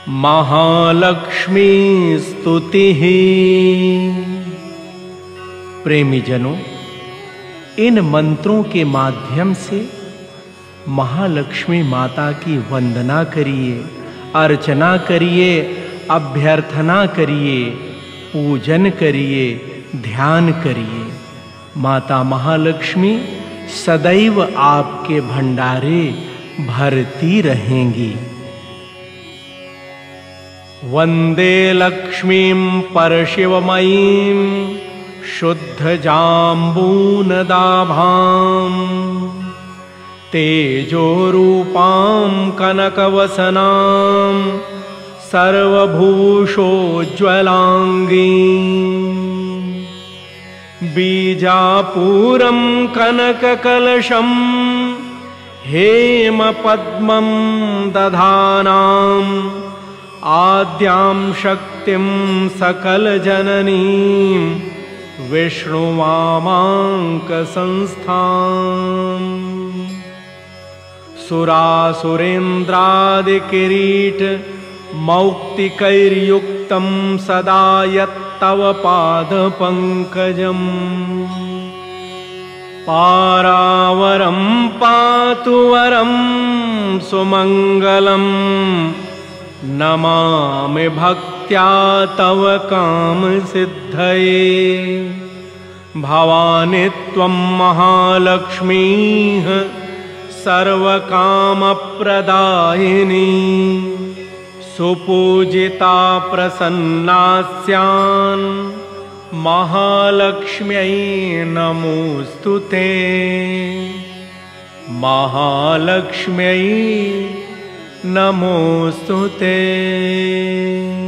महालक्ष्मी स्तुतिः। प्रेमीजनों, इन मंत्रों के माध्यम से महालक्ष्मी माता की वंदना करिए, अर्चना करिए, अभ्यर्थना करिए, पूजन करिए, ध्यान करिए। माता महालक्ष्मी सदैव आपके भंडारे भरती रहेंगी। वंदे लक्ष्मीं परशिवमयीं शुद्धजाम्बूनदाभां तेजोरूपां कनकवसनां सर्वभूषोज्ज्वलाङ्गीं बीजापूरं कनककलशं हेमपद्मं दधानां आद्यां शक्तिं सकलजननीं विष्णुवामाङ्कसंस्थाम् सुरासुरेन्द्रादिकिरीट मौक्तिकैर्युक्तं सदा यत्तव पादपङ्कजम् पारावरं पातु वरं सुमङ्गलम् नमामि भक्त्या तव कामसिद्धये। भवानि त्वं महालक्ष्मीः सर्वकामप्रदायिनी सुपूजिता प्रसन्ना स्यान् महालक्ष्म्यै नमोऽस्तुते। महालक्ष्म्यै नमोऽस्तुते।